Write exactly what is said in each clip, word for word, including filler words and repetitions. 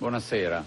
Buonasera.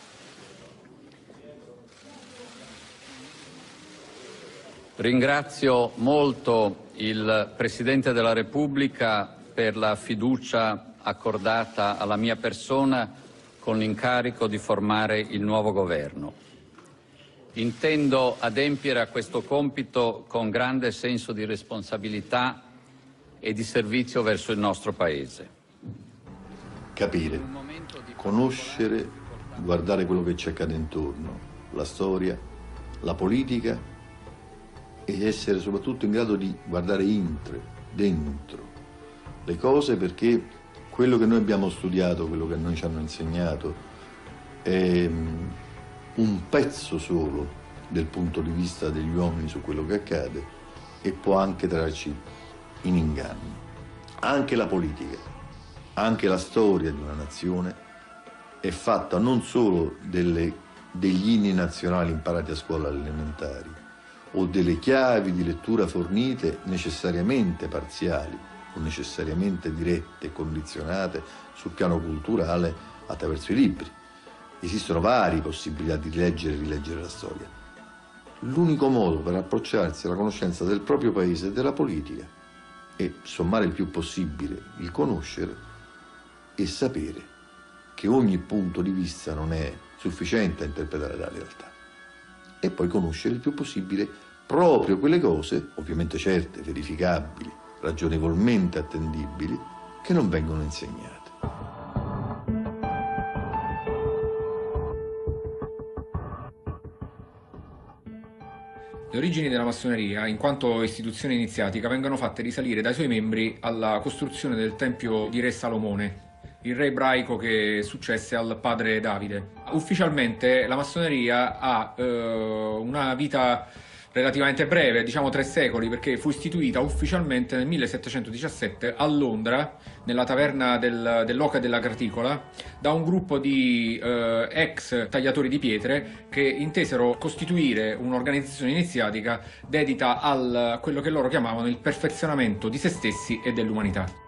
Ringrazio molto il Presidente della Repubblica per la fiducia accordata alla mia persona con l'incarico di formare il nuovo governo. Intendo adempiere a questo compito con grande senso di responsabilità e di servizio verso il nostro Paese. Capire, conoscere, guardare quello che ci accade intorno, la storia, la politica, e essere soprattutto in grado di guardare intre, dentro le cose, perché quello che noi abbiamo studiato, quello che noi ci hanno insegnato è un pezzo solo del punto di vista degli uomini su quello che accade e può anche trarci in inganno. Anche la politica, anche la storia di una nazione è fatta non solo delle, degli inni nazionali imparati a scuola alle elementari o delle chiavi di lettura fornite necessariamente parziali o necessariamente dirette e condizionate sul piano culturale attraverso i libri. Esistono varie possibilità di leggere e rileggere la storia. L'unico modo per approcciarsi alla conoscenza del proprio paese e della politica è sommare il più possibile il conoscere e sapere che ogni punto di vista non è sufficiente a interpretare la realtà. E poi conoscere il più possibile proprio quelle cose, ovviamente certe, verificabili, ragionevolmente attendibili, che non vengono insegnate. Le origini della massoneria, in quanto istituzione iniziatica, vengono fatte risalire dai suoi membri alla costruzione del Tempio di Re Salomone, il re ebraico che successe al padre Davide. Ufficialmente la massoneria ha eh, una vita relativamente breve, diciamo tre secoli, perché fu istituita ufficialmente nel millesettecentodiciassette a Londra, nella taverna del, dell'Oca della Graticola, da un gruppo di eh, ex tagliatori di pietre che intesero costituire un'organizzazione iniziatica dedita a quello che loro chiamavano il perfezionamento di se stessi e dell'umanità.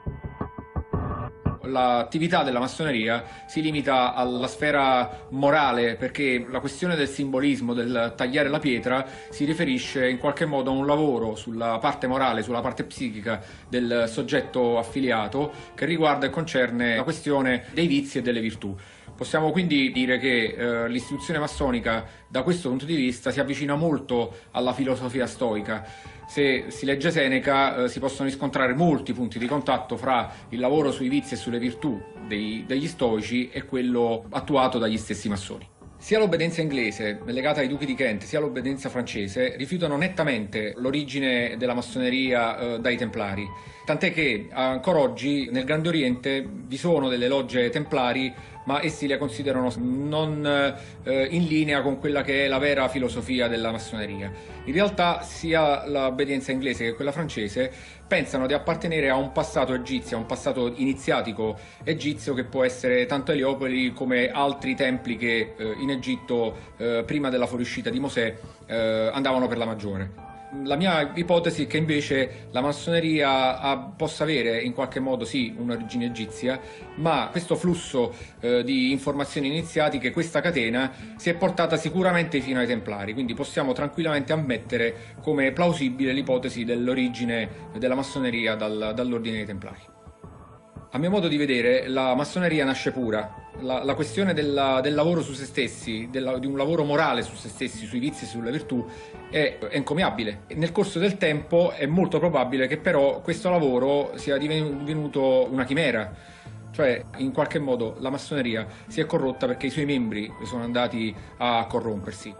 L'attività della massoneria si limita alla sfera morale, perché la questione del simbolismo, del tagliare la pietra, si riferisce in qualche modo a un lavoro sulla parte morale, sulla parte psichica del soggetto affiliato, che riguarda e concerne la questione dei vizi e delle virtù. Possiamo quindi dire che eh, l'istituzione massonica da questo punto di vista si avvicina molto alla filosofia stoica. Se si legge Seneca eh, si possono riscontrare molti punti di contatto fra il lavoro sui vizi e sulle virtù dei, degli stoici e quello attuato dagli stessi massoni. Sia l'obbedienza inglese, legata ai duchi di Kent, sia l'obbedienza francese rifiutano nettamente l'origine della massoneria eh, dai templari, tant'è che ancora oggi nel Grande Oriente vi sono delle logge templari, ma essi le considerano non eh, in linea con quella che è la vera filosofia della massoneria. In realtà sia l'obbedienza inglese che quella francese pensano di appartenere a un passato egizio, a un passato iniziatico egizio che può essere tanto Eliopoli come altri templi che eh, in Egitto eh, prima della fuoriuscita di Mosè eh, andavano per la maggiore. La mia ipotesi è che invece la massoneria ha, possa avere in qualche modo sì un'origine egizia, ma questo flusso eh, di informazioni iniziatiche, questa catena, si è portata sicuramente fino ai Templari, quindi possiamo tranquillamente ammettere come plausibile l'ipotesi dell'origine della massoneria dal, dall'ordine dei Templari. A mio modo di vedere, la massoneria nasce pura. La, la questione della, del lavoro su se stessi, della, di un lavoro morale su se stessi, sui vizi e sulle virtù, è, è encomiabile. Nel corso del tempo è molto probabile che però questo lavoro sia divenuto una chimera, cioè in qualche modo la massoneria si è corrotta perché i suoi membri sono andati a corrompersi.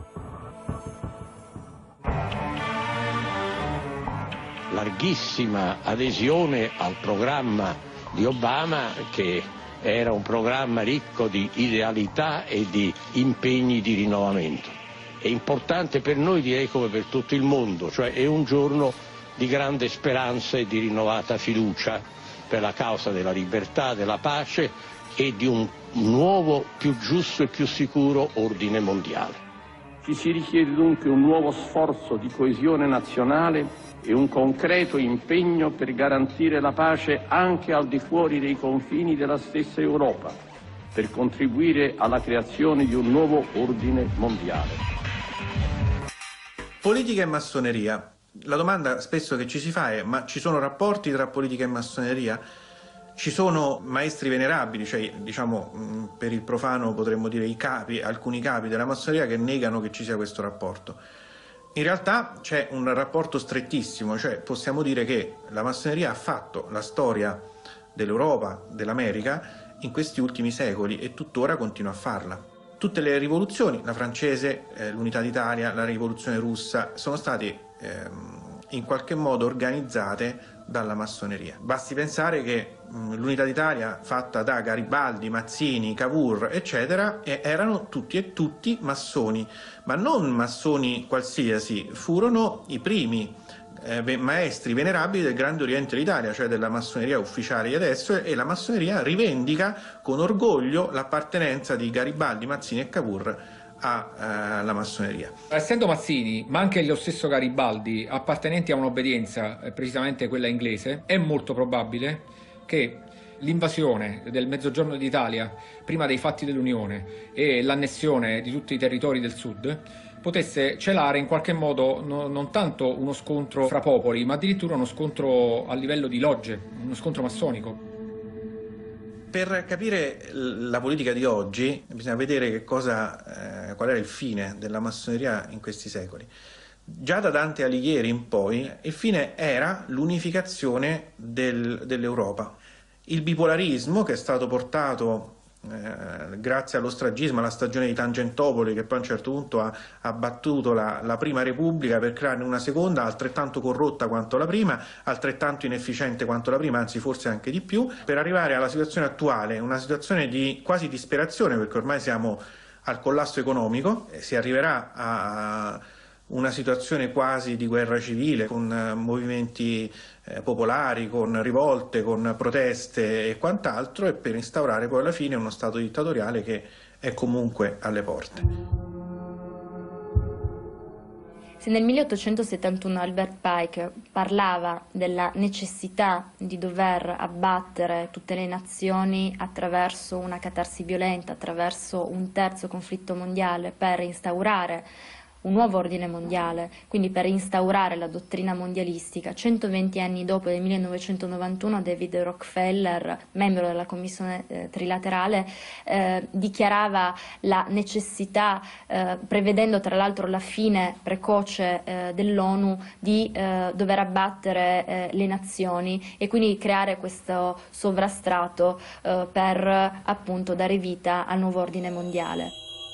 Larghissima adesione al programma di Obama, che era un programma ricco di idealità e di impegni di rinnovamento. È importante per noi, direi come per tutto il mondo, cioè è un giorno di grande speranza e di rinnovata fiducia per la causa della libertà, della pace e di un nuovo, più giusto e più sicuro ordine mondiale. Ci si richiede dunque un nuovo sforzo di coesione nazionale e un concreto impegno per garantire la pace anche al di fuori dei confini della stessa Europa, per contribuire alla creazione di un nuovo ordine mondiale. Politica e massoneria. La domanda spesso che ci si fa è: ma ci sono rapporti tra politica e massoneria? Ci sono maestri venerabili, cioè diciamo per il profano potremmo dire i capi, alcuni capi della massoneria, che negano che ci sia questo rapporto. In realtà c'è un rapporto strettissimo, cioè possiamo dire che la massoneria ha fatto la storia dell'Europa, dell'America in questi ultimi secoli e tuttora continua a farla. Tutte le rivoluzioni, la francese, eh, l'unità d'Italia, la rivoluzione russa, sono state ehm, in qualche modo organizzate dalla massoneria. Basti pensare che mh, l'unità d'Italia, fatta da Garibaldi, Mazzini, Cavour, eccetera, e erano tutti e tutti massoni, ma non massoni qualsiasi, furono i primi eh, maestri venerabili del Grande Oriente d'Italia, cioè della massoneria ufficiale di adesso, e la massoneria rivendica con orgoglio l'appartenenza di Garibaldi, Mazzini e Cavour alla massoneria. Essendo Mazzini, ma anche lo stesso Garibaldi, appartenenti a un'obbedienza, eh, precisamente quella inglese, è molto probabile che l'invasione del Mezzogiorno d'Italia prima dei fatti dell'Unione e l'annessione di tutti i territori del sud potesse celare in qualche modo no, non tanto uno scontro fra popoli, ma addirittura uno scontro a livello di logge, uno scontro massonico. Per capire la politica di oggi bisogna vedere che cosa, eh, qual era il fine della massoneria in questi secoli. Già da Dante Alighieri in poi il fine era l'unificazione del, dell'Europa. Il bipolarismo, che è stato portato eh, grazie allo stragismo, alla stagione di Tangentopoli, che poi a un certo punto ha abbattuto la, la prima Repubblica per crearne una seconda altrettanto corrotta quanto la prima, altrettanto inefficiente quanto la prima, anzi forse anche di più, per arrivare alla situazione attuale, una situazione di quasi disperazione, perché ormai siamo al collasso economico, si arriverà a una situazione quasi di guerra civile, con eh, movimenti eh, popolari, con rivolte, con proteste e quant'altro, e per instaurare poi alla fine uno stato dittatoriale che è comunque alle porte. Se nel milleottocentosettantuno Albert Pike parlava della necessità di dover abbattere tutte le nazioni attraverso una catarsi violenta, attraverso un terzo conflitto mondiale per instaurare un nuovo ordine mondiale, quindi per instaurare la dottrina mondialistica, centoventi anni dopo, nel millenovecentonovantuno, David Rockefeller, membro della commissione eh, trilaterale, eh, dichiarava la necessità, eh, prevedendo tra l'altro la fine precoce eh, dell'ONU, di eh, dover abbattere eh, le nazioni e quindi creare questo sovrastrato eh, per appunto dare vita al nuovo ordine mondiale.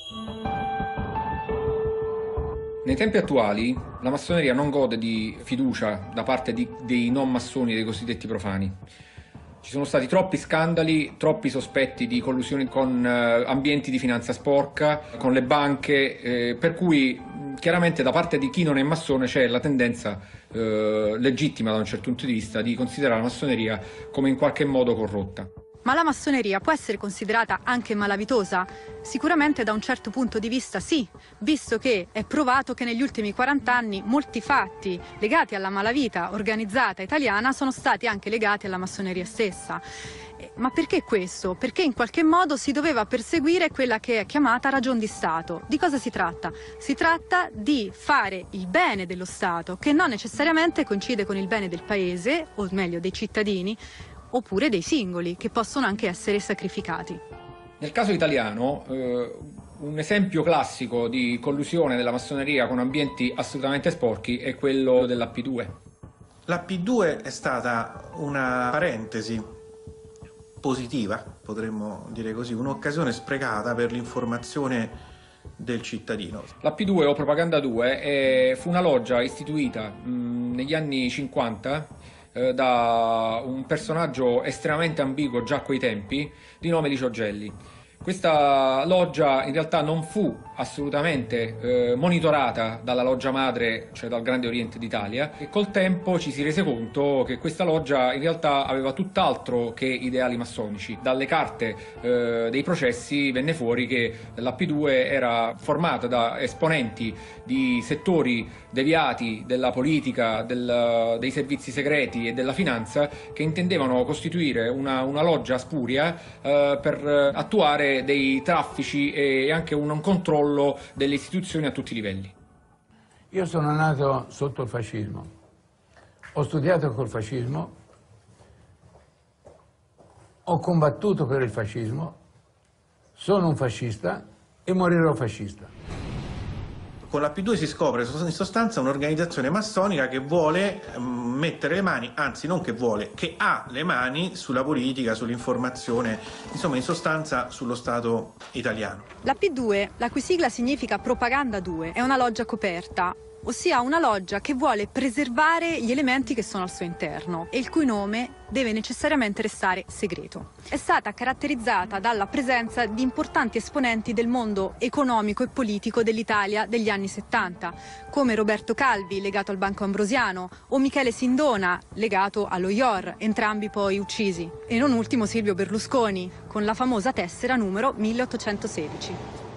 Nei tempi attuali la massoneria non gode di fiducia da parte di, dei non massoni, dei cosiddetti profani. Ci sono stati troppi scandali, troppi sospetti di collusione con eh, ambienti di finanza sporca, con le banche, eh, per cui chiaramente da parte di chi non è massone c'è la tendenza eh, legittima da un certo punto di vista di considerare la massoneria come in qualche modo corrotta. Ma la massoneria può essere considerata anche malavitosa? Sicuramente da un certo punto di vista sì, visto che è provato che negli ultimi quaranta anni molti fatti legati alla malavita organizzata italiana sono stati anche legati alla massoneria stessa. Ma perché questo? Perché in qualche modo si doveva perseguire quella che è chiamata ragion di Stato. Di cosa si tratta? Si tratta di fare il bene dello Stato, che non necessariamente coincide con il bene del paese, o meglio dei cittadini, oppure dei singoli, che possono anche essere sacrificati. Nel caso italiano, eh, un esempio classico di collusione della massoneria con ambienti assolutamente sporchi è quello dell'A P due. L'A P due è stata una parentesi positiva, potremmo dire così, un'occasione sprecata per l'informazione del cittadino. L'A P due o Propaganda due è, fu una loggia istituita mh, negli anni cinquanta da un personaggio estremamente ambiguo già a quei tempi, di nome Licio Gelli. Questa loggia in realtà non fu assolutamente eh, monitorata dalla loggia madre, cioè dal Grande Oriente d'Italia, e col tempo ci si rese conto che questa loggia in realtà aveva tutt'altro che ideali massonici. Dalle carte eh, dei processi venne fuori che l'A P due era formata da esponenti di settori deviati della politica, del, dei servizi segreti e della finanza, che intendevano costituire una, una loggia spuria eh, per attuare fare dei traffici e anche un controllo delle istituzioni a tutti i livelli. Io sono nato sotto il fascismo, ho studiato col fascismo, ho combattuto per il fascismo, sono un fascista e morirò fascista. Con la P due si scopre in sostanza un'organizzazione massonica che vuole mettere le mani, anzi non che vuole, che ha le mani sulla politica, sull'informazione, insomma in sostanza sullo Stato italiano. La P due, la cui sigla significa Propaganda due, è una loggia coperta, ossia una loggia che vuole preservare gli elementi che sono al suo interno e il cui nome deve necessariamente restare segreto. È stata caratterizzata dalla presenza di importanti esponenti del mondo economico e politico dell'Italia degli anni settanta, come Roberto Calvi, legato al Banco Ambrosiano, o Michele Sindona, legato allo I O R, entrambi poi uccisi. E non ultimo Silvio Berlusconi, con la famosa tessera numero milleottocentosedici.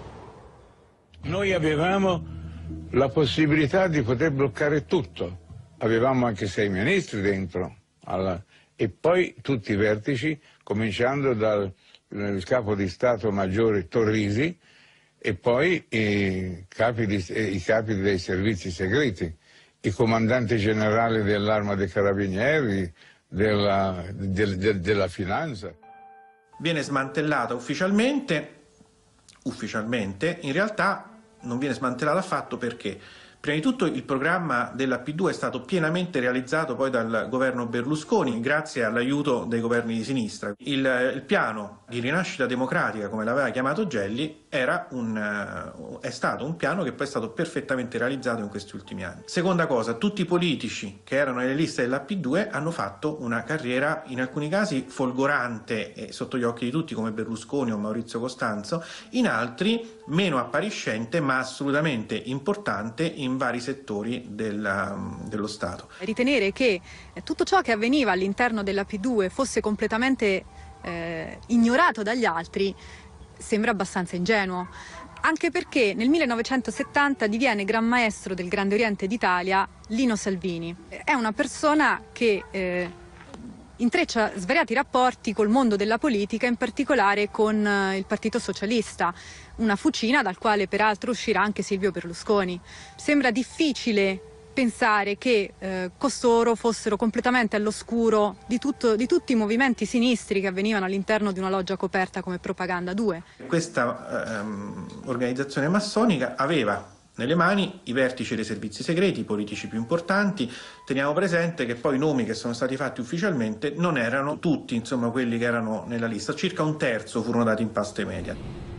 Noi avevamo la possibilità di poter bloccare tutto. Avevamo anche sei ministri dentro, alla... e poi tutti i vertici, cominciando dal capo di Stato Maggiore Torrisi e poi i capi, di... i capi dei servizi segreti, i comandanti generali dell'Arma dei Carabinieri, della, del, del, della Finanza. Viene smantellata ufficialmente, ufficialmente, in realtà non viene smantellata affatto perché, prima di tutto, il programma della P due è stato pienamente realizzato poi dal governo Berlusconi grazie all'aiuto dei governi di sinistra. Il, il piano di rinascita democratica, come l'aveva chiamato Gelli, era un, uh, è stato un piano che poi è stato perfettamente realizzato in questi ultimi anni. Seconda cosa, tutti i politici che erano nelle liste della P due hanno fatto una carriera in alcuni casi folgorante e sotto gli occhi di tutti, come Berlusconi o Maurizio Costanzo, in altri meno appariscente ma assolutamente importante in vari settori della, dello Stato. Ritenere che tutto ciò che avveniva all'interno della P due fosse completamente eh, ignorato dagli altri sembra abbastanza ingenuo, anche perché nel millenovecentosettanta diviene Gran Maestro del Grande Oriente d'Italia Lino Salvini. È una persona che eh, intreccia svariati rapporti col mondo della politica, in particolare con eh, il Partito Socialista, una fucina dal quale peraltro uscirà anche Silvio Berlusconi. Sembra difficile pensare che eh, costoro fossero completamente all'oscuro di, tutto, di tutti i movimenti sinistri che avvenivano all'interno di una loggia coperta come Propaganda due. Questa ehm, organizzazione massonica aveva nelle mani i vertici dei servizi segreti, i politici più importanti. Teniamo presente che poi i nomi che sono stati fatti ufficialmente non erano tutti, insomma, quelli che erano nella lista, circa un terzo furono dati in paste media.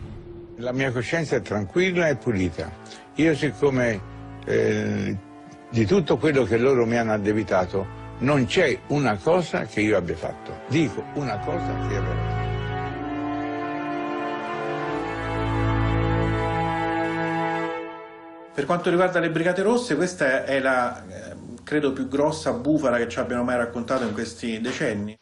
La mia coscienza è tranquilla e pulita. Io, siccome eh, di tutto quello che loro mi hanno addebitato non c'è una cosa che io abbia fatto. Dico una cosa che io abbia fatto. Per quanto riguarda le Brigate Rosse, questa è la, eh, credo, più grossa bufala che ci abbiano mai raccontato in questi decenni.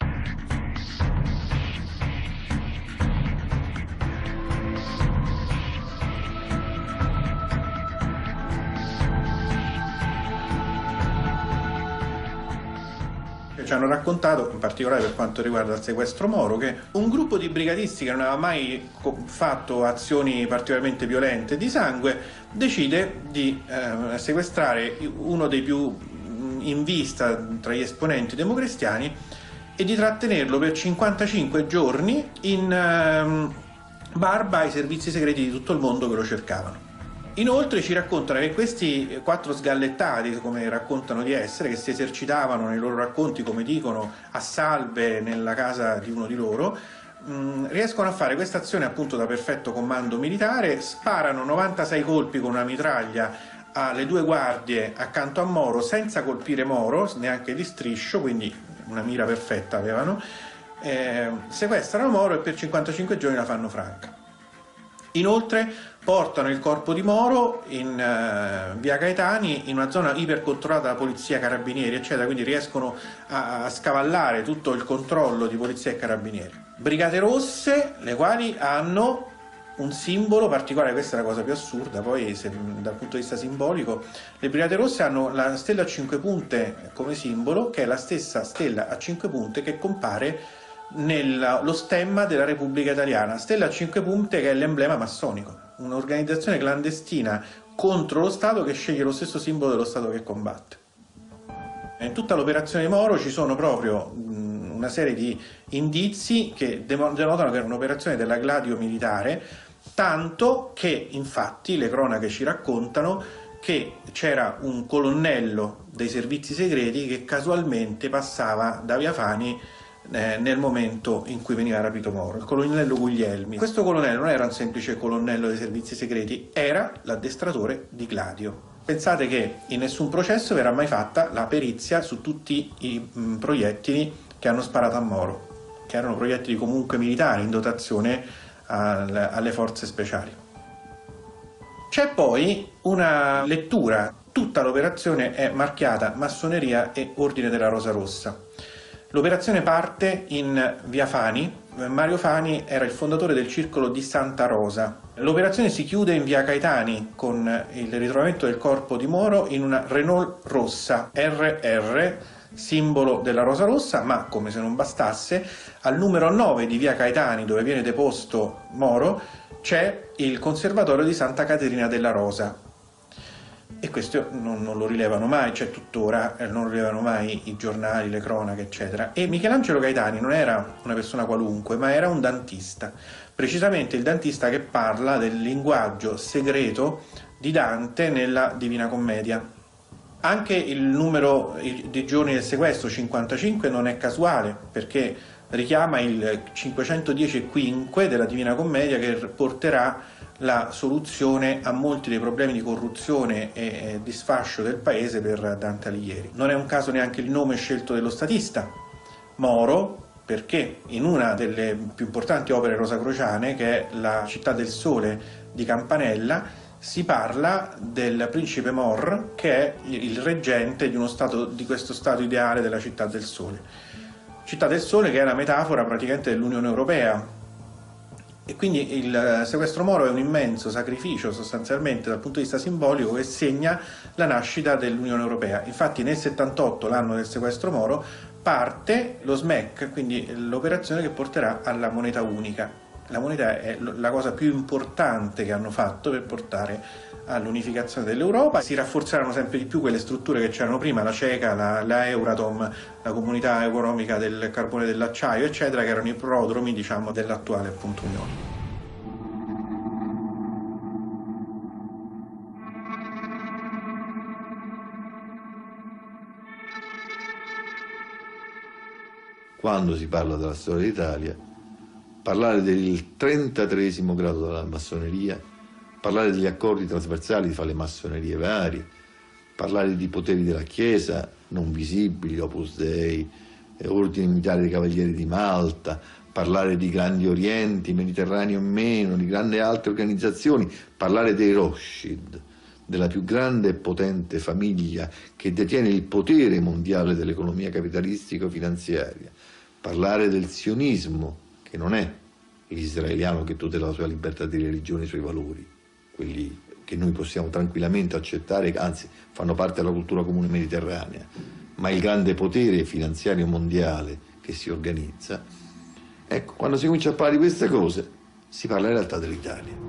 Ci hanno raccontato, in particolare per quanto riguarda il sequestro Moro, che un gruppo di brigatisti che non aveva mai fatto azioni particolarmente violente di sangue decide di eh, sequestrare uno dei più in vista tra gli esponenti democristiani e di trattenerlo per cinquantacinque giorni in eh, barba ai servizi segreti di tutto il mondo che lo cercavano. Inoltre ci raccontano che questi quattro sgallettati, come raccontano di essere, che si esercitavano nei loro racconti, come dicono, a salve nella casa di uno di loro, mh, riescono a fare questa azione appunto da perfetto comando militare, sparano novantasei colpi con una mitraglia alle due guardie accanto a Moro senza colpire Moro, neanche di striscio, quindi una mira perfetta avevano, eh, sequestrano Moro e per cinquantacinque giorni la fanno franca. Inoltre portano il corpo di Moro in uh, via Gaetani, in una zona ipercontrollata da polizia, carabinieri eccetera, quindi riescono a, a scavallare tutto il controllo di polizia e carabinieri. Brigate Rosse, le quali hanno un simbolo particolare, questa è la cosa più assurda, poi se, dal punto di vista simbolico, le Brigate Rosse hanno la stella a cinque punte come simbolo, che è la stessa stella a cinque punte che compare nello stemma della Repubblica Italiana, stella a cinque punte che è l'emblema massonico, un'organizzazione clandestina contro lo Stato che sceglie lo stesso simbolo dello Stato che combatte. In tutta l'operazione Moro ci sono proprio mh, una serie di indizi che denotano che era un'operazione della Gladio militare, tanto che infatti le cronache ci raccontano che c'era un colonnello dei servizi segreti che casualmente passava da Via Fani eh, nel momento in cui veniva rapito Moro, il colonnello Guglielmi. Questo colonnello non era un semplice colonnello dei servizi segreti, era l'addestratore di Gladio. Pensate che in nessun processo verrà mai fatta la perizia su tutti i mh, proiettili che hanno sparato a Moro, che erano proiettili comunque militari in dotazione al, alle forze speciali. C'è poi una lettura, tutta l'operazione è marchiata massoneria e ordine della Rosa Rossa. L'operazione parte in Via Fani. Mario Fani era il fondatore del circolo di Santa Rosa. L'operazione si chiude in Via Caetani con il ritrovamento del corpo di Moro in una Renault rossa R R, simbolo della Rosa Rossa, ma come se non bastasse, al numero nove di Via Caetani, dove viene deposto Moro, c'è il conservatorio di Santa Caterina della Rosa. E questo non, non lo rilevano mai, c'è tuttora, eh, non lo rilevano mai i giornali, le cronache, eccetera. E Michelangelo Caetani non era una persona qualunque, ma era un dantista, precisamente il dantista che parla del linguaggio segreto di Dante nella Divina Commedia. Anche il numero di giorni del sequestro, cinquantacinque, non è casuale, perché richiama il cinquecentodieci quinque della Divina Commedia, che porterà la soluzione a molti dei problemi di corruzione e di sfascio del paese per Dante Alighieri. Non è un caso neanche il nome scelto dello statista, Moro, perché in una delle più importanti opere rosacrociane, che è La città del sole di Campanella, si parla del principe Mor, che è il reggente di, uno stato, di questo stato ideale della città del sole. Città del sole che è la metafora praticamente dell'Unione Europea. E quindi il sequestro Moro è un immenso sacrificio sostanzialmente dal punto di vista simbolico che segna la nascita dell'Unione Europea. Infatti nel settantotto, l'anno del sequestro Moro, parte lo S M E C, quindi l'operazione che porterà alla moneta unica. La moneta è la cosa più importante che hanno fatto per portare all'unificazione dell'Europa. Si rafforzeranno sempre di più quelle strutture che c'erano prima, la CECA, la, la Euratom, la Comunità Economica del Carbone e dell'Acciaio, eccetera, che erano i prodromi, diciamo, dell'attuale appunto Unione. Quando si parla della storia d'Italia, parlare del trentatreesimo grado della massoneria, parlare degli accordi trasversali fra le massonerie varie, parlare di poteri della Chiesa non visibili, Opus Dei, ordine militare dei Cavalieri di Malta, parlare di grandi orienti, Mediterraneo o meno, di grandi altre organizzazioni, parlare dei Rothschild, della più grande e potente famiglia che detiene il potere mondiale dell'economia capitalistico-finanziaria, parlare del sionismo, che non è l'israeliano che tutela la sua libertà di religione e i suoi valori, quelli che noi possiamo tranquillamente accettare, anzi fanno parte della cultura comune mediterranea, ma il grande potere finanziario mondiale che si organizza. Ecco, quando si comincia a parlare di queste cose, si parla in realtà dell'Italia.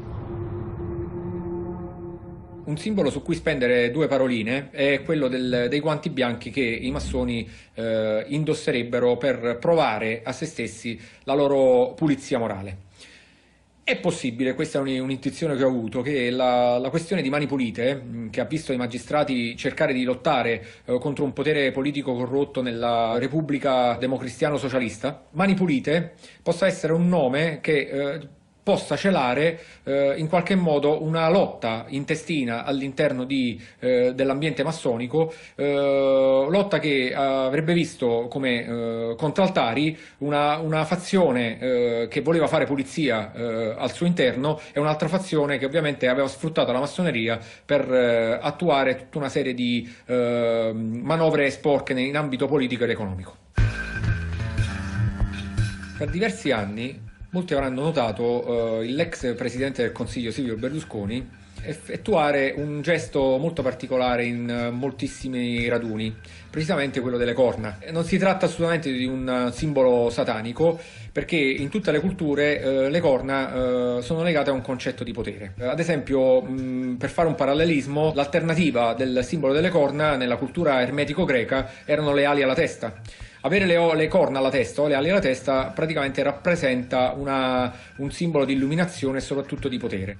Un simbolo su cui spendere due paroline è quello del, dei guanti bianchi che i massoni eh, indosserebbero per provare a se stessi la loro pulizia morale. È possibile, questa è un'intuizione che ho avuto, che la, la questione di Mani Pulite, che ha visto i magistrati cercare di lottare eh, contro un potere politico corrotto nella Repubblica Democristiano Socialista, Mani Pulite possa essere un nome che eh, possa celare eh, in qualche modo una lotta intestina all'interno eh, dell'ambiente massonico, eh, lotta che avrebbe visto come eh, contraltari una, una fazione eh, che voleva fare pulizia eh, al suo interno e un'altra fazione che ovviamente aveva sfruttato la massoneria per eh, attuare tutta una serie di eh, manovre sporche in ambito politico ed economico. Per diversi anni molti avranno notato eh, l'ex presidente del Consiglio Silvio Berlusconi effettuare un gesto molto particolare in moltissimi raduni, precisamente quello delle corna. Non si tratta assolutamente di un simbolo satanico, perché in tutte le culture eh, le corna eh, sono legate a un concetto di potere. Ad esempio, mh, per fare un parallelismo, l'alternativa del simbolo delle corna nella cultura ermetico-greca erano le ali alla testa. Avere le, le corna alla testa o le ali alla testa praticamente rappresenta una, un simbolo di illuminazione e soprattutto di potere.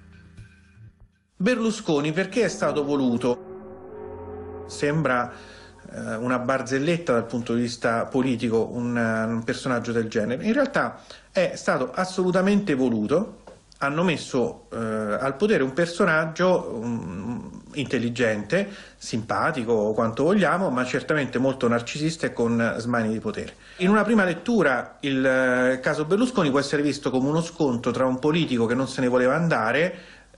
Berlusconi perché è stato voluto? Sembra eh, una barzelletta dal punto di vista politico un, un personaggio del genere. In realtà è stato assolutamente voluto. Hanno messo eh, al potere un personaggio um, intelligente, simpatico, quanto vogliamo, ma certamente molto narcisista e con smanie di potere. In una prima lettura il eh, caso Berlusconi può essere visto come uno scontro tra un politico che non se ne voleva andare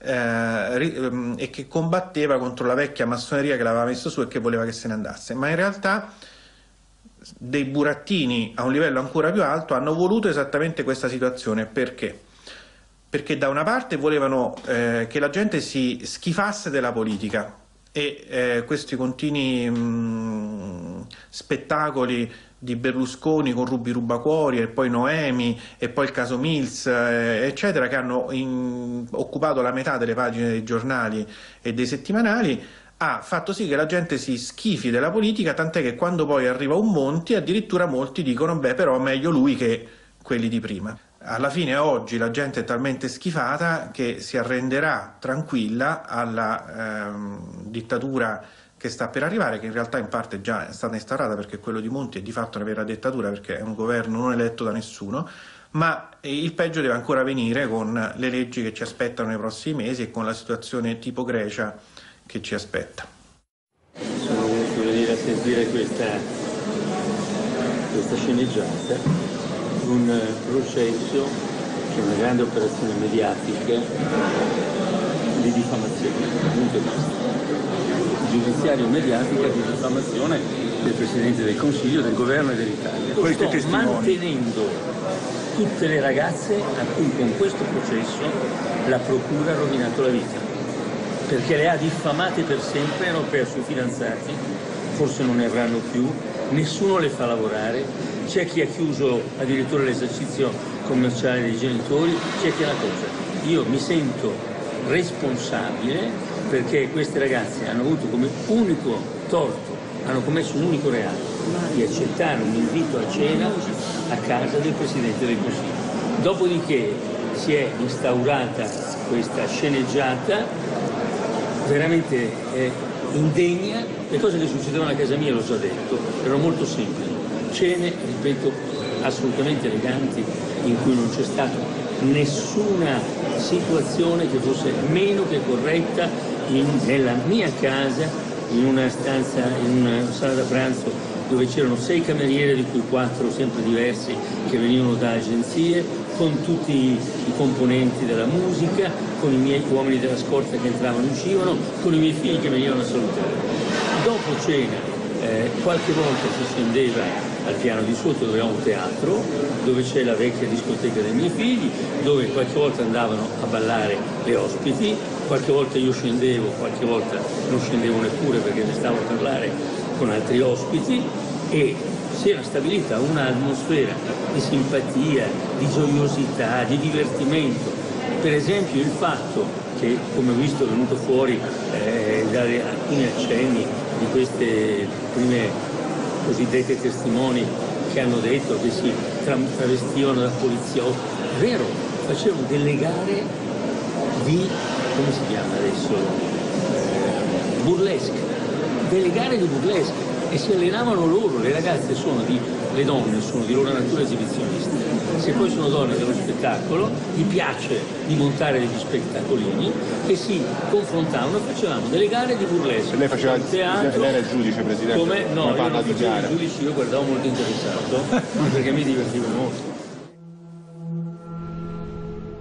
eh, e che combatteva contro la vecchia massoneria che l'aveva messo su e che voleva che se ne andasse. Ma in realtà dei burattini a un livello ancora più alto hanno voluto esattamente questa situazione. Perché? Perché da una parte volevano eh, che la gente si schifasse della politica e eh, questi continui mh, spettacoli di Berlusconi con Rubi Rubacuori e poi Noemi e poi il caso Mills eh, eccetera, che hanno in, occupato la metà delle pagine dei giornali e dei settimanali, ha fatto sì che la gente si schifi della politica, tant'è che quando poi arriva un Monti addirittura molti dicono beh, però meglio lui che quelli di prima. Alla fine oggi la gente è talmente schifata che si arrenderà tranquilla alla ehm, dittatura che sta per arrivare, che in realtà in parte già è stata instaurata, perché quello di Monti è di fatto una vera dittatura, perché è un governo non eletto da nessuno, ma il peggio deve ancora venire con le leggi che ci aspettano nei prossimi mesi e con la situazione tipo Grecia che ci aspetta. Sono venuto a venire a sentire questa, questa sceneggiata. Un processo che è una grande operazione mediatica di diffamazione, comunque giudiziario mediatica di diffamazione del Presidente del Consiglio, del Governo e dell'Italia. Sto mantenendo tutte le ragazze a cui con questo processo la Procura ha rovinato la vita, perché le ha diffamate per sempre, hanno perso i fidanzati, forse non ne avranno più, nessuno le fa lavorare. C'è chi ha chiuso addirittura l'esercizio commerciale dei genitori, c'è chi ha una cosa. Io mi sento responsabile perché queste ragazze hanno avuto come unico torto, hanno commesso un unico reato, di accettare un invito a cena a casa del Presidente del Consiglio. Dopodiché si è instaurata questa sceneggiata veramente eh, indegna. Le cose che succedevano a casa mia, l'ho già detto, erano molto semplici. Cene, ripeto, assolutamente eleganti, in cui non c'è stata nessuna situazione che fosse meno che corretta in, nella mia casa, in una stanza, in una sala da pranzo dove c'erano sei cameriere, di cui quattro sempre diversi, che venivano da agenzie, con tutti i componenti della musica, con i miei uomini della scorta che entravano e uscivano, con i miei figli che venivano a salutare. Dopo cena, eh, qualche volta si scendeva al piano di sotto, dove ho un teatro, dove c'è la vecchia discoteca dei miei figli, dove qualche volta andavano a ballare le ospiti, qualche volta io scendevo, qualche volta non scendevo neppure perché stavo a parlare con altri ospiti, e si era stabilita un'atmosfera di simpatia, di gioiosità, di divertimento. Per esempio il fatto che, come ho visto, è venuto fuori eh, da alcuni accenni di queste prime cosiddette testimoni che hanno detto che si travestivano da poliziotti. È vero, facevano delle gare di, come si chiama adesso, eh, burlesque, delle gare di burlesque, e si allenavano loro. Le ragazze sono di, le donne sono di loro natura esibizioniste, se poi sono donne dello spettacolo, gli piace di montare degli spettacolini e si confrontavano, facevamo delle gare di burlesque. Lei faceva il teatro, lei era il giudice, Presidente? Come? No, come io non di facevo il giudice, io guardavo molto interessato perché mi divertivo molto.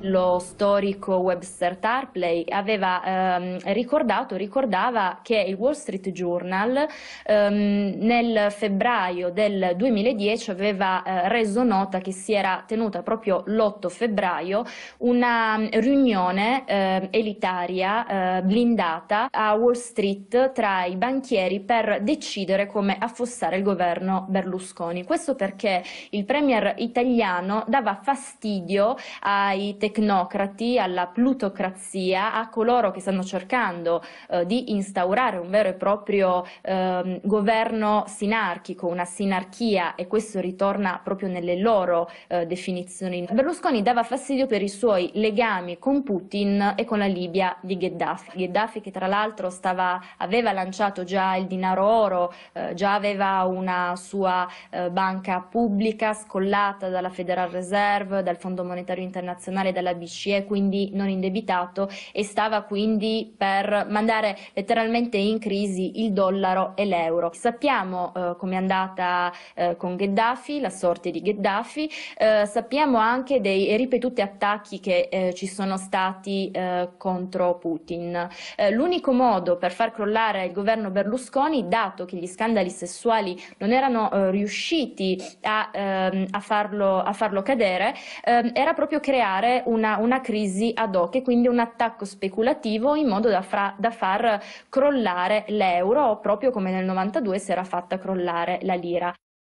lo storico Webster Tarpley aveva ehm, ricordato, ricordava che il Wall Street Journal ehm, nel febbraio del duemiladieci aveva eh, reso nota che si era tenuta proprio l'otto febbraio una riunione eh, elitaria eh, blindata a Wall Street tra i banchieri per decidere come affossare il governo Berlusconi. Questo perché il premier italiano dava fastidio ai tecnocrati, alla plutocrazia, a coloro che stanno cercando eh, di instaurare un vero e proprio eh, governo sinarchico, una sinarchia, e questo ritorna proprio nelle loro eh, definizioni. Berlusconi dava fastidio per i suoi legami con Putin e con la Libia di Gheddafi. Gheddafi che tra l'altro stava, aveva lanciato già il dinaro oro, eh, già aveva una sua eh, banca pubblica scollata dalla Federal Reserve, dal Fondo Monetario Internazionale, dalla B C E, quindi non indebitato, e stava quindi per mandare letteralmente in crisi il dollaro e l'euro. Sappiamo eh, come è andata eh, con Gheddafi, la sorte di Gheddafi, eh, sappiamo anche dei ripetuti attacchi che eh, ci sono stati eh, contro Putin. Eh, l'unico modo per far crollare il governo Berlusconi, dato che gli scandali sessuali non erano eh, riusciti a, ehm, a, farlo, a farlo cadere, ehm, era proprio creare una, una crisi ad hoc, e quindi un attacco speculativo in modo da, fra, da far crollare l'euro, proprio come nel novantadue si era fatta crollare la lira.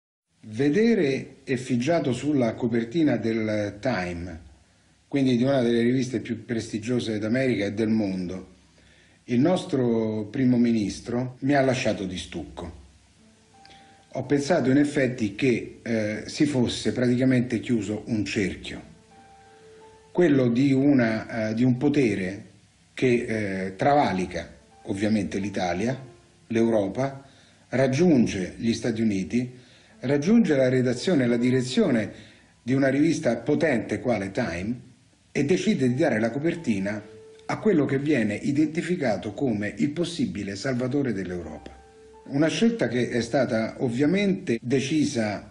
Vedere effigiato sulla copertina del Time, quindi di una delle riviste più prestigiose d'America e del mondo, il nostro primo ministro mi ha lasciato di stucco. Ho pensato in effetti che eh, si fosse praticamente chiuso un cerchio, quello di, una, eh, di un potere che eh, travalica ovviamente l'Italia, l'Europa, raggiunge gli Stati Uniti, raggiunge la redazione e la direzione di una rivista potente quale Time e decide di dare la copertina a quello che viene identificato come il possibile salvatore dell'Europa. Una scelta che è stata ovviamente decisa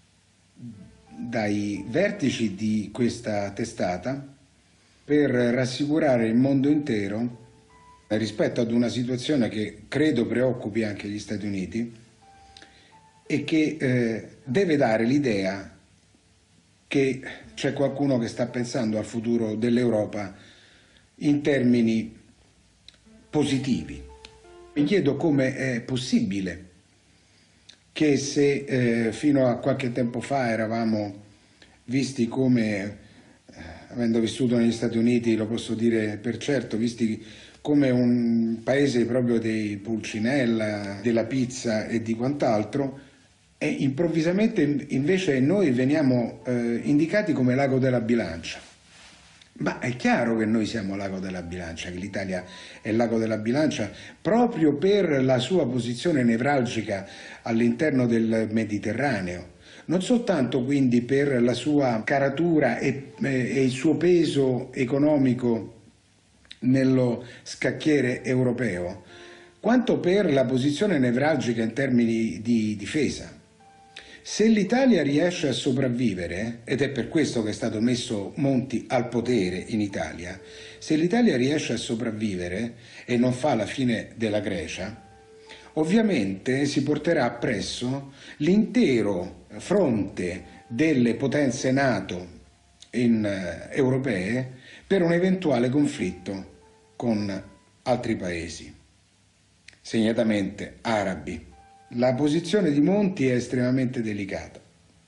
dai vertici di questa testata per rassicurare il mondo intero rispetto ad una situazione che credo preoccupi anche gli Stati Uniti e che eh, deve dare l'idea che c'è qualcuno che sta pensando al futuro dell'Europa in termini positivi. Mi chiedo come è possibile che se eh, fino a qualche tempo fa eravamo visti come, eh, avendo vissuto negli Stati Uniti, lo posso dire per certo, visti come un paese proprio dei Pulcinella, della pizza e di quant'altro, e improvvisamente invece noi veniamo eh, indicati come l'ago della bilancia. Ma è chiaro che noi siamo l'ago della bilancia, che l'Italia è l'ago della bilancia proprio per la sua posizione nevralgica all'interno del Mediterraneo, non soltanto quindi per la sua caratura e, e il suo peso economico nello scacchiere europeo, quanto per la posizione nevralgica in termini di difesa. Se l'Italia riesce a sopravvivere, ed è per questo che è stato messo Monti al potere in Italia, se l'Italia riesce a sopravvivere e non fa la fine della Grecia, ovviamente si porterà appresso l'intero fronte delle potenze NATO in, eh, europee per un eventuale conflitto con altri paesi, segnatamente arabi. La posizione di Monti è estremamente delicata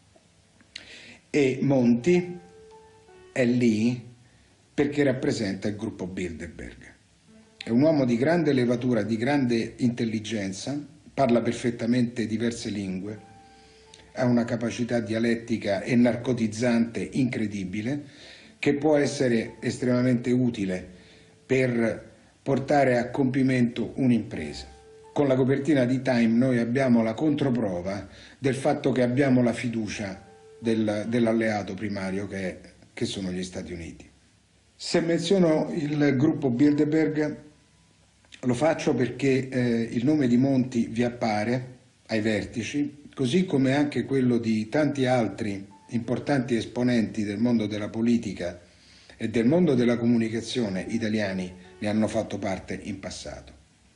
e Monti è lì perché rappresenta il gruppo Bilderberg. È un uomo di grande levatura, di grande intelligenza, parla perfettamente diverse lingue, ha una capacità dialettica e narcotizzante incredibile che può essere estremamente utile per portare a compimento un'impresa. Con la copertina di Time noi abbiamo la controprova del fatto che abbiamo la fiducia del, dell'alleato primario che, è, che sono gli Stati Uniti. Se menziono il gruppo Bilderberg lo faccio perché eh, il nome di Monti vi appare ai vertici, così come anche quello di tanti altri importanti esponenti del mondo della politica e del mondo della comunicazione italiani ne hanno fatto parte in passato.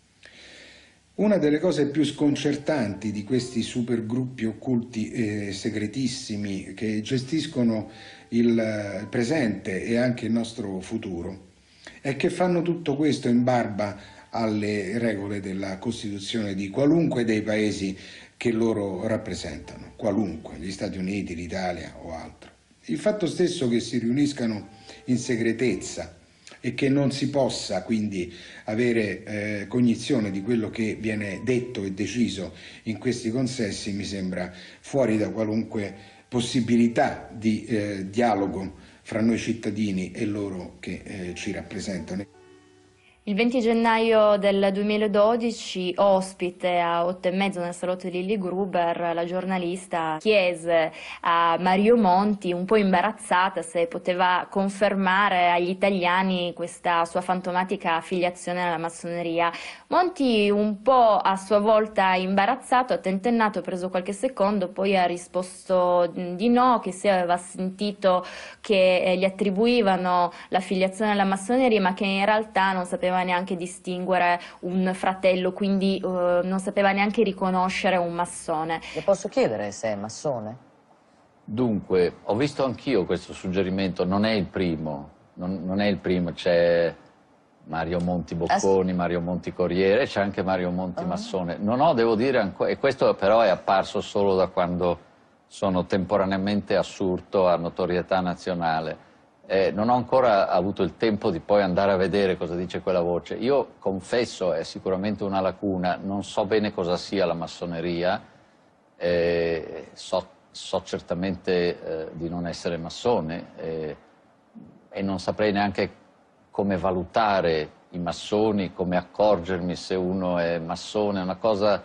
Una delle cose più sconcertanti di questi supergruppi occulti e segretissimi che gestiscono il presente e anche il nostro futuro è che fanno tutto questo in barba alle regole della Costituzione di qualunque dei paesi che loro rappresentano, qualunque, gli Stati Uniti, l'Italia o altro. Il fatto stesso che si riuniscano in segretezza e che non si possa quindi avere eh, cognizione di quello che viene detto e deciso in questi consessi mi sembra fuori da qualunque possibilità di eh, dialogo fra noi cittadini e loro che eh, ci rappresentano. Il venti gennaio del duemiladodici, ospite a otto e mezzo nel salotto di Lilli Gruber, la giornalista chiese a Mario Monti, un po' imbarazzata, se poteva confermare agli italiani questa sua fantomatica affiliazione alla massoneria. Monti, un po' a sua volta imbarazzato, ha tentennato, ha preso qualche secondo, poi ha risposto di no, che si aveva sentito che gli attribuivano l'affiliazione alla massoneria, ma che in realtà non sapeva neanche distinguere un fratello, quindi uh, non sapeva neanche riconoscere un massone. Le posso chiedere se è massone? Dunque, ho visto anch'io questo suggerimento, non è il primo, non, non è il primo, c'è Mario Monti Bocconi, Mario Monti Corriere, c'è anche Mario Monti uh-huh. Massone. Non ho, devo dire, ancora, e questo però è apparso solo da quando sono temporaneamente assurto a notorietà nazionale. Eh, non ho ancora avuto il tempo di poi andare a vedere cosa dice quella voce. Io confesso, è sicuramente una lacuna, non so bene cosa sia la massoneria, eh, so, so certamente eh, di non essere massone eh, e non saprei neanche come valutare i massoni, come accorgermi se uno è massone, è una cosa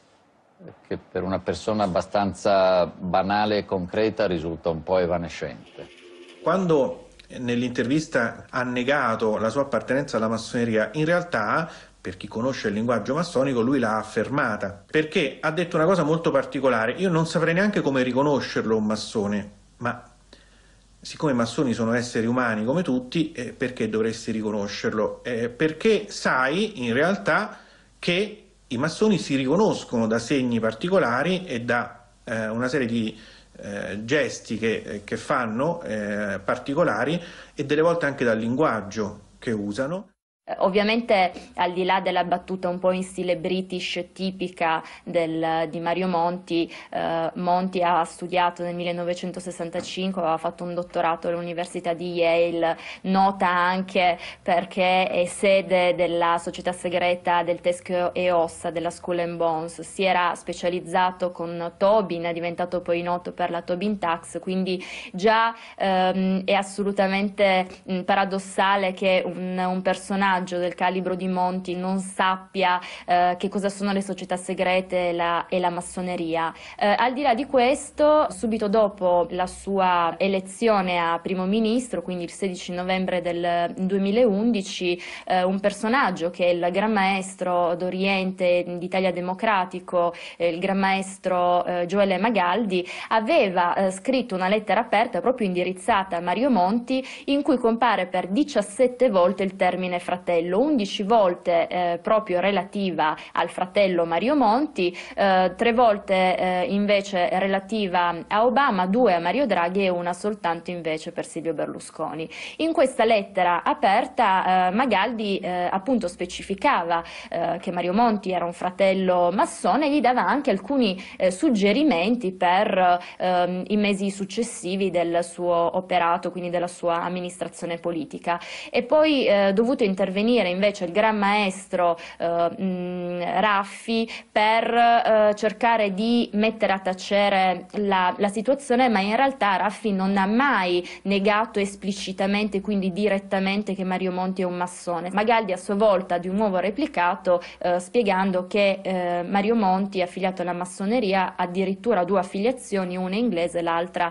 che per una persona abbastanza banale e concreta risulta un po' evanescente. Quando nell'intervista ha negato la sua appartenenza alla massoneria, in realtà, per chi conosce il linguaggio massonico, lui l'ha affermata, perché ha detto una cosa molto particolare: io non saprei neanche come riconoscerlo un massone, ma siccome i massoni sono esseri umani come tutti, eh, perché dovresti riconoscerlo? Eh, perché sai in realtà che i massoni si riconoscono da segni particolari e da eh, una serie di Eh, gesti che, che fanno eh, particolari e delle volte anche dal linguaggio che usano. Ovviamente, al di là della battuta un po' in stile british tipica del, di Mario Monti, eh, Monti ha studiato nel millenovecentosessantacinque, aveva fatto un dottorato all'Università di Yale, nota anche perché è sede della società segreta del Teschio e Ossa della Skull and Bones, si era specializzato con Tobin, è diventato poi noto per la Tobin Tax, quindi già ehm, è assolutamente mh, paradossale che un, un personaggio del calibro di Monti non sappia eh, che cosa sono le società segrete e la, e la massoneria. Eh, al di là di questo, subito dopo la sua elezione a primo ministro, quindi il sedici novembre del duemilaundici, eh, un personaggio che è il Gran Maestro d'Oriente d'Italia Democratico, eh, il Gran Maestro eh, Gioele Magaldi, aveva eh, scritto una lettera aperta proprio indirizzata a Mario Monti, in cui compare per diciassette volte il termine fratello, undici volte eh, proprio relativa al fratello Mario Monti, eh, tre volte eh, invece relativa a Obama, due a Mario Draghi e una soltanto invece per Silvio Berlusconi. In questa lettera aperta eh, Magaldi eh, appunto specificava eh, che Mario Monti era un fratello massone e gli dava anche alcuni eh, suggerimenti per eh, i mesi successivi del suo operato, quindi della sua amministrazione politica. E poi eh, dovuto intervenire invece il Gran Maestro eh, mh, Raffi per eh, cercare di mettere a tacere la, la situazione, ma in realtà Raffi non ha mai negato esplicitamente, quindi direttamente, che Mario Monti è un massone. Magaldi a sua volta di un nuovo replicato eh, spiegando che eh, Mario Monti è affiliato alla massoneria, addirittura due affiliazioni, una inglese e l'altra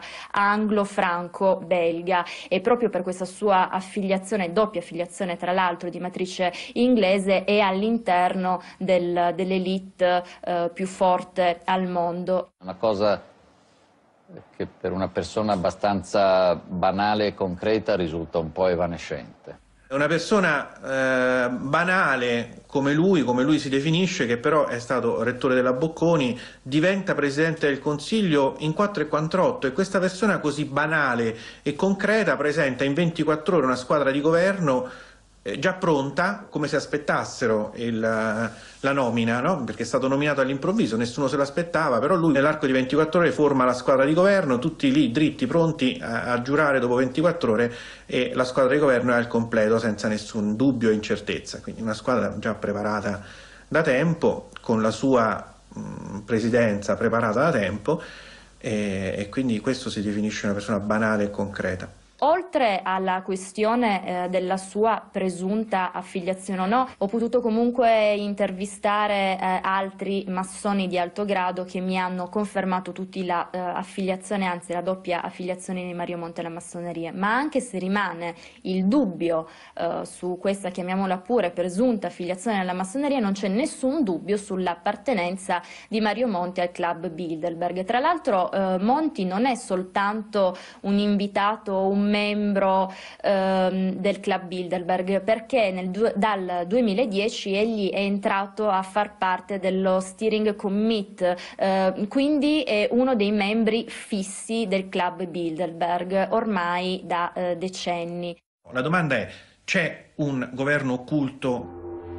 anglo-franco-belga, e proprio per questa sua affiliazione, doppia affiliazione tra l'altro di matrice inglese, e all'interno del, dell'elite eh, più forte al mondo. Una cosa che per una persona abbastanza banale e concreta risulta un po' evanescente. È una persona eh, banale come lui, come lui si definisce, che però è stato rettore della Bocconi, diventa Presidente del Consiglio in quattro e quarantotto, e questa persona così banale e concreta presenta in ventiquattro ore una squadra di governo eh, già pronta, come se aspettassero il, la nomina, no? Perché è stato nominato all'improvviso, nessuno se l'aspettava, però lui nell'arco di ventiquattro ore forma la squadra di governo, tutti lì dritti, pronti a, a giurare dopo ventiquattro ore, e la squadra di governo è al completo senza nessun dubbio o incertezza, quindi una squadra già preparata da tempo, con la sua mh, presidenza preparata da tempo, e, e quindi questo si definisce una persona banale e concreta. Oltre alla questione eh, della sua presunta affiliazione o no, ho potuto comunque intervistare eh, altri massoni di alto grado che mi hanno confermato tutti la eh, affiliazione, anzi la doppia affiliazione di Mario Monti alla massoneria. Ma anche se rimane il dubbio eh, su questa, chiamiamola pure, presunta affiliazione alla massoneria, non c'è nessun dubbio sull'appartenenza di Mario Monti al club Bilderberg. Tra l'altro eh, Monti non è soltanto un invitato o un membro ehm, del club Bilderberg, perché nel, dal duemiladieci egli è entrato a far parte dello steering committee, eh, quindi è uno dei membri fissi del club Bilderberg ormai da eh, decenni. La domanda è: c'è un governo occulto?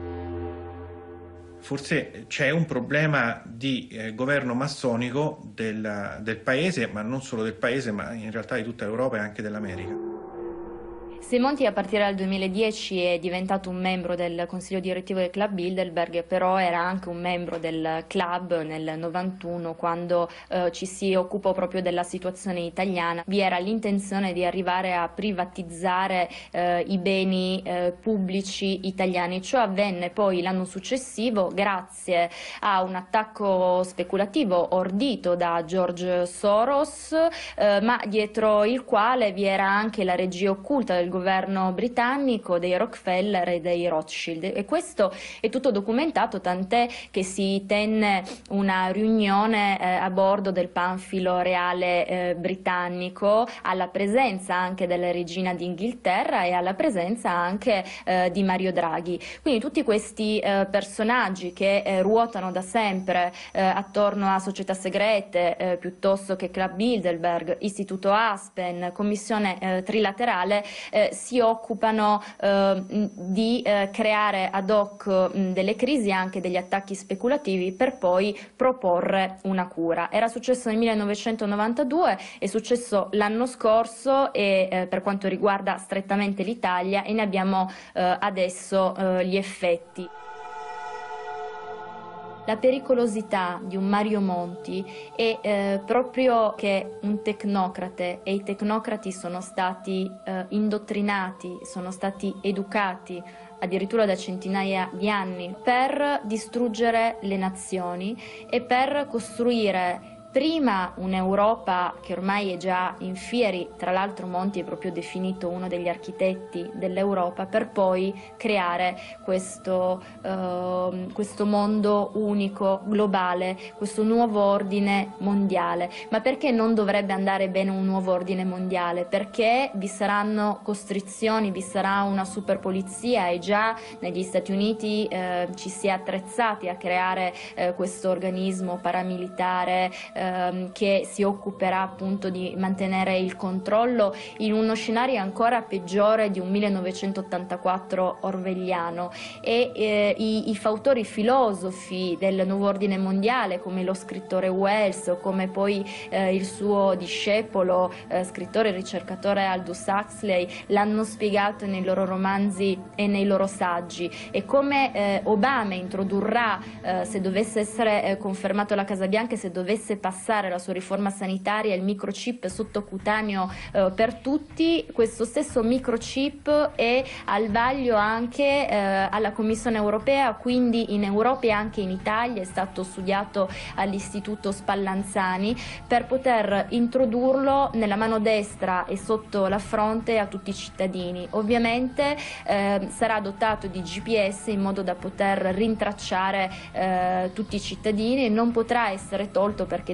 Forse c'è un problema di eh, governo massonico del, del paese, ma non solo del paese, ma in realtà di tutta l'Europa e anche dell'America. Se Monti a partire dal duemiladieci è diventato un membro del consiglio direttivo del club Bilderberg, però era anche un membro del club nel novantuno, quando eh, ci si occupò proprio della situazione italiana. Vi era l'intenzione di arrivare a privatizzare eh, i beni eh, pubblici italiani. Ciò avvenne poi l'anno successivo grazie a un attacco speculativo ordito da George Soros, eh, ma dietro il quale vi era anche la regia occulta del governo britannico, dei Rockefeller e dei Rothschild, e questo è tutto documentato, tant'è che si tenne una riunione eh, a bordo del panfilo reale eh, britannico, alla presenza anche della regina d'Inghilterra e alla presenza anche eh, di Mario Draghi. Quindi tutti questi eh, personaggi che eh, ruotano da sempre eh, attorno a società segrete eh, piuttosto che Club Bilderberg, Istituto Aspen, Commissione eh, trilaterale, eh, si occupano eh, di eh, creare ad hoc mh, delle crisi, anche degli attacchi speculativi, per poi proporre una cura. Era successo nel millenovecentonovantadue, è successo l'anno scorso e eh, per quanto riguarda strettamente l'Italia, e ne abbiamo eh, adesso eh, gli effetti. La pericolosità di un Mario Monti è eh, proprio che un tecnocrate, e i tecnocrati sono stati eh, indottrinati, sono stati educati addirittura da centinaia di anni per distruggere le nazioni e per costruire prima un'Europa che ormai è già in fieri. Tra l'altro Monti è proprio definito uno degli architetti dell'Europa, per poi creare questo, uh, questo mondo unico, globale, questo nuovo ordine mondiale. Ma perché non dovrebbe andare bene un nuovo ordine mondiale? Perché vi saranno costrizioni, vi sarà una superpolizia, e già negli Stati Uniti eh, ci si è attrezzati a creare eh, questo organismo paramilitare eh, che si occuperà appunto di mantenere il controllo in uno scenario ancora peggiore di un millenovecentottantaquattro orwelliano. E eh, i, i fautori filosofi del nuovo ordine mondiale, come lo scrittore Wells o come poi eh, il suo discepolo, eh, scrittore e ricercatore Aldous Huxley, l'hanno spiegato nei loro romanzi e nei loro saggi. E come eh, Obama introdurrà, eh, se dovesse essere eh, confermato alla Casa Bianca, se dovesse passare la sua riforma sanitaria, il microchip sottocutaneo eh, per tutti, questo stesso microchip è al vaglio anche eh, alla Commissione europea, quindi in Europa e anche in Italia, è stato studiato all'Istituto Spallanzani, per poter introdurlo nella mano destra e sotto la fronte a tutti i cittadini. Ovviamente eh, sarà dotato di G P S in modo da poter rintracciare eh, tutti i cittadini, e non potrà essere tolto perché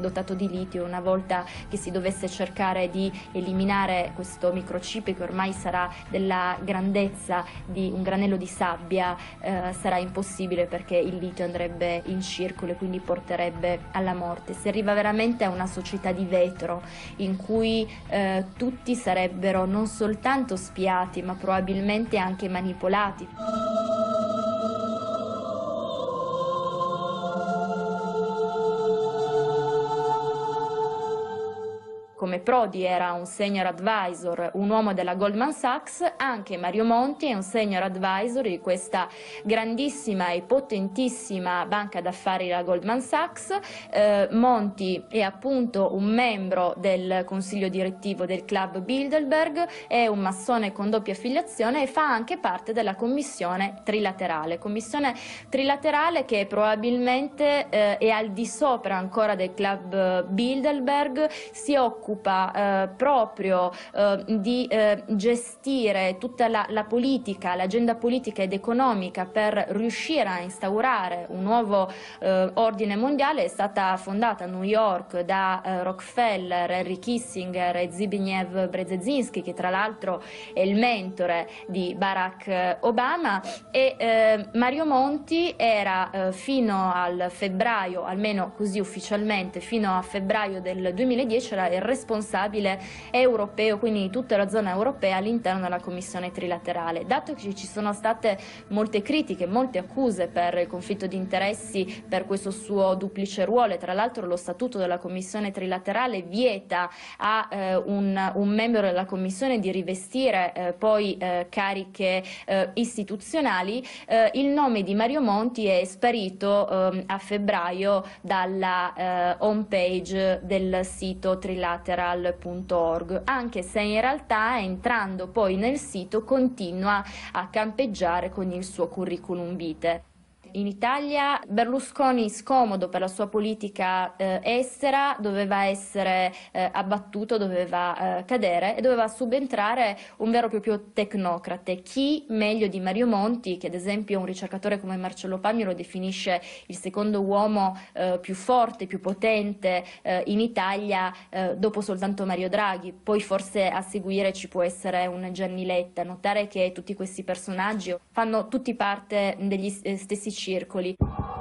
dotato di litio. Una volta che si dovesse cercare di eliminare questo microchip, che ormai sarà della grandezza di un granello di sabbia, eh, sarà impossibile, perché il litio andrebbe in circolo e quindi porterebbe alla morte. Si arriva veramente a una società di vetro in cui eh, tutti sarebbero non soltanto spiati, ma probabilmente anche manipolati. Come Prodi era un senior advisor, un uomo della Goldman Sachs, anche Mario Monti è un senior advisor di questa grandissima e potentissima banca d'affari, la Goldman Sachs. Eh, Monti è appunto un membro del consiglio direttivo del Club Bilderberg, è un massone con doppia affiliazione e fa anche parte della commissione trilaterale. Commissione trilaterale che probabilmente eh, è al di sopra ancora del Club Bilderberg, si occupa Eh, proprio eh, di eh, gestire tutta la, la politica, l'agenda politica ed economica per riuscire a instaurare un nuovo eh, ordine mondiale. È stata fondata a New York da eh, Rockefeller, Henry Kissinger e Zbigniew Brzezinski, che tra l'altro è il mentore di Barack Obama, e eh, Mario Monti era eh, fino al febbraio, almeno così ufficialmente, fino a febbraio del duemiladieci era il responsabile europeo, quindi di tutta la zona europea all'interno della commissione trilaterale. Dato che ci sono state molte critiche, molte accuse per il conflitto di interessi, per questo suo duplice ruolo, e tra l'altro lo statuto della commissione trilaterale vieta a eh, un, un membro della commissione di rivestire eh, poi eh, cariche eh, istituzionali, eh, il nome di Mario Monti è sparito eh, a febbraio dalla eh, home page del sito trilateral punto org, anche se in realtà entrando poi nel sito continua a campeggiare con il suo curriculum vitae. In Italia Berlusconi, scomodo per la sua politica eh, estera, doveva essere eh, abbattuto, doveva eh, cadere e doveva subentrare un vero e proprio tecnocrate. Chi meglio di Mario Monti, che ad esempio un ricercatore come Marcello Pagno lo definisce il secondo uomo eh, più forte, più potente eh, in Italia, eh, dopo soltanto Mario Draghi. Poi forse a seguire ci può essere un Gianni Letta. Notare che tutti questi personaggi fanno tutti parte degli stessi circoli.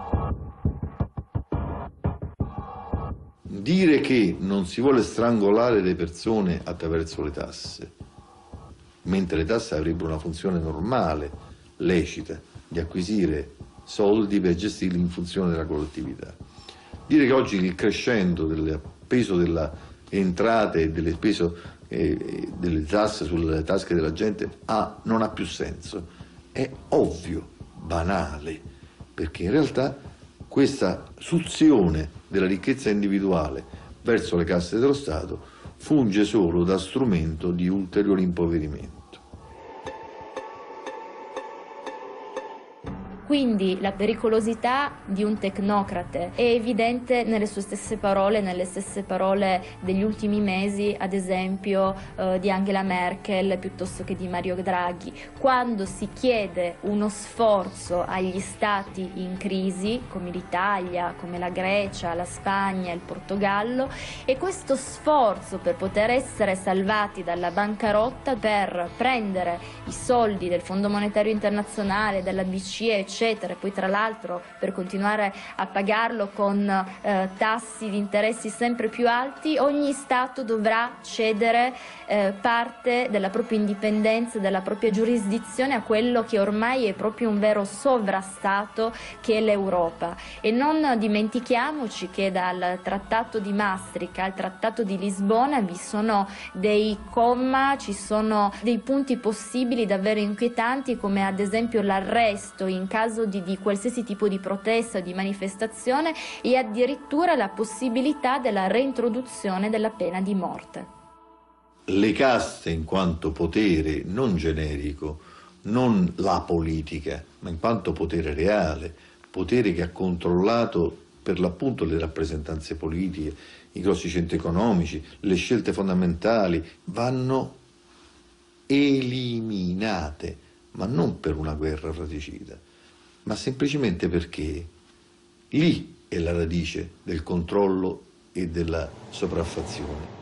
Dire che non si vuole strangolare le persone attraverso le tasse, mentre le tasse avrebbero una funzione normale, lecita, di acquisire soldi per gestirli in funzione della collettività. Dire che oggi il crescendo del peso delle entrate e del peso eh, delle tasse sulle tasche della gente ha, non ha più senso. È ovvio, banale, perché in realtà questa suzione della ricchezza individuale verso le casse dello Stato funge solo da strumento di ulteriore impoverimento. Quindi la pericolosità di un tecnocrate è evidente nelle sue stesse parole, nelle stesse parole degli ultimi mesi, ad esempio eh, di Angela Merkel piuttosto che di Mario Draghi, quando si chiede uno sforzo agli stati in crisi, come l'Italia, come la Grecia, la Spagna, il Portogallo, e questo sforzo per poter essere salvati dalla bancarotta, per prendere i soldi del Fondo Monetario Internazionale, della B C E, eccetera, e poi tra l'altro per continuare a pagarlo con eh, tassi di interessi sempre più alti, ogni Stato dovrà cedere eh, parte della propria indipendenza, della propria giurisdizione a quello che ormai è proprio un vero sovrastato, che è l'Europa. E non dimentichiamoci che dal Trattato di Maastricht al Trattato di Lisbona vi sono dei comma, ci sono dei punti possibili davvero inquietanti, come ad esempio l'arresto in caso Di, di qualsiasi tipo di protesta o di manifestazione, e addirittura la possibilità della reintroduzione della pena di morte. Le caste in quanto potere non generico, non la politica, ma in quanto potere reale, potere che ha controllato per l'appunto le rappresentanze politiche, i grossi centri economici, le scelte fondamentali, vanno eliminate, ma non per una guerra fratricida, ma semplicemente perché lì è la radice del controllo e della sopraffazione.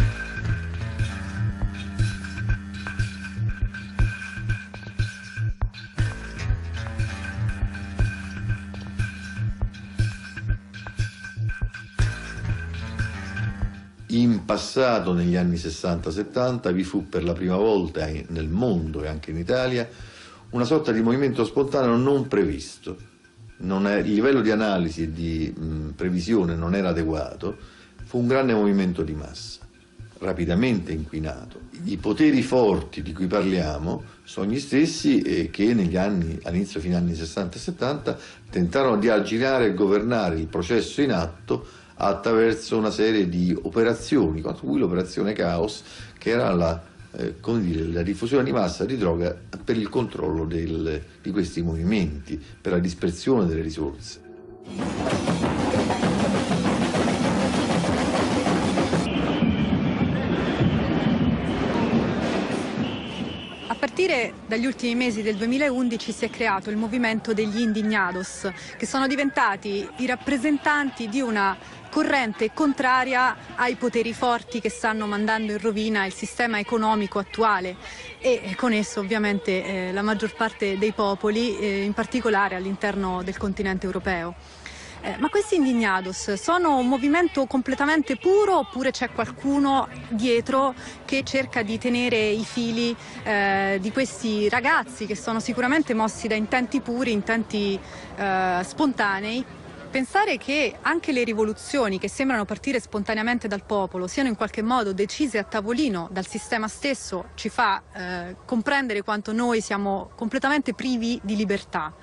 In passato, negli anni sessanta settanta, vi fu per la prima volta nel mondo e anche in Italia una sorta di movimento spontaneo non previsto. Non è, il livello di analisi e di mh, previsione non era adeguato, fu un grande movimento di massa, rapidamente inquinato. I poteri forti di cui parliamo sono gli stessi eh, che negli anni, all'inizio fino agli anni sessanta e settanta, tentarono di aggirare e governare il processo in atto attraverso una serie di operazioni, tra cui l'operazione Caos, che era la, eh, come dire, la diffusione di massa di droga per il controllo del, di questi movimenti, per la dispersione delle risorse. A partire dagli ultimi mesi del duemilaundici si è creato il movimento degli indignados, che sono diventati i rappresentanti di una corrente contraria ai poteri forti che stanno mandando in rovina il sistema economico attuale e con esso ovviamente eh, la maggior parte dei popoli, eh, in particolare all'interno del continente europeo. Eh, ma questi indignados sono un movimento completamente puro oppure c'è qualcuno dietro che cerca di tenere i fili eh, di questi ragazzi che sono sicuramente mossi da intenti puri, intenti eh, spontanei? Pensare che anche le rivoluzioni che sembrano partire spontaneamente dal popolo siano in qualche modo decise a tavolino dal sistema stesso ci fa eh, comprendere quanto noi siamo completamente privi di libertà.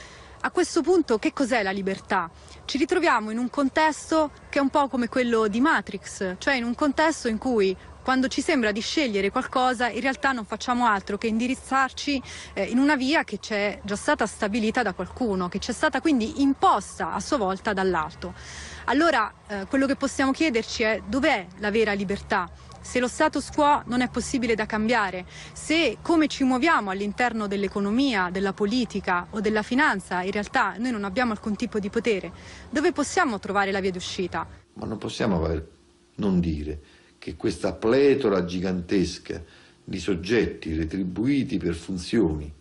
A questo punto che cos'è la libertà? Ci ritroviamo in un contesto che è un po' come quello di Matrix, cioè in un contesto in cui quando ci sembra di scegliere qualcosa in realtà non facciamo altro che indirizzarci eh, in una via che c'è già stata stabilita da qualcuno, che c'è stata quindi imposta a sua volta dall'alto. Allora eh, quello che possiamo chiederci è dov'è la vera libertà? Se lo status quo non è possibile da cambiare, se come ci muoviamo all'interno dell'economia, della politica o della finanza in realtà noi non abbiamo alcun tipo di potere, dove possiamo trovare la via d'uscita? Ma non possiamo aver, non dire che questa pletora gigantesca di soggetti retribuiti per funzioni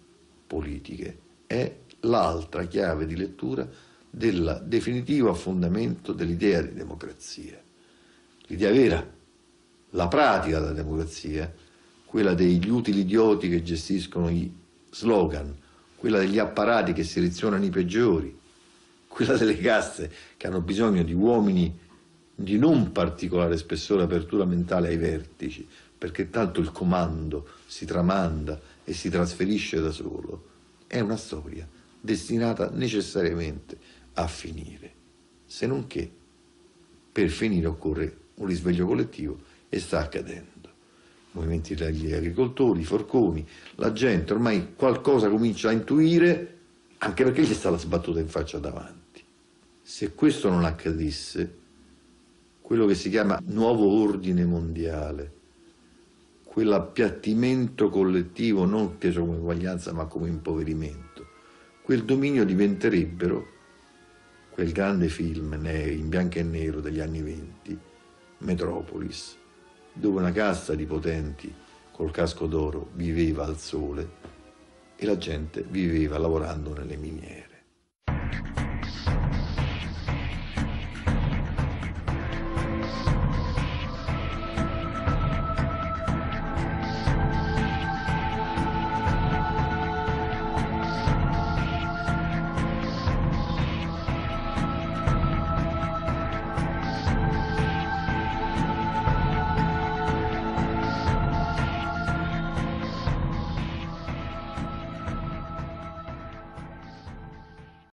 politiche è l'altra chiave di lettura del definitivo affondamento dell'idea di democrazia. L'idea vera, la pratica della democrazia, quella degli utili idioti che gestiscono gli slogan, quella degli apparati che selezionano i peggiori, quella delle caste che hanno bisogno di uomini di non particolare spessore e apertura mentale ai vertici, perché tanto il comando si tramanda e si trasferisce da solo, è una storia destinata necessariamente a finire, se non che per finire occorre un risveglio collettivo e sta accadendo. Movimenti degli agricoltori, i forconi, la gente ormai qualcosa comincia a intuire, anche perché gli sta la sbattuta in faccia davanti. Se questo non accadesse, quello che si chiama nuovo ordine mondiale, quell'appiattimento collettivo non inteso come uguaglianza ma come impoverimento, quel dominio diventerebbero quel grande film in bianco e nero degli anni venti, Metropolis, dove una casta di potenti col casco d'oro viveva al sole e la gente viveva lavorando nelle miniere.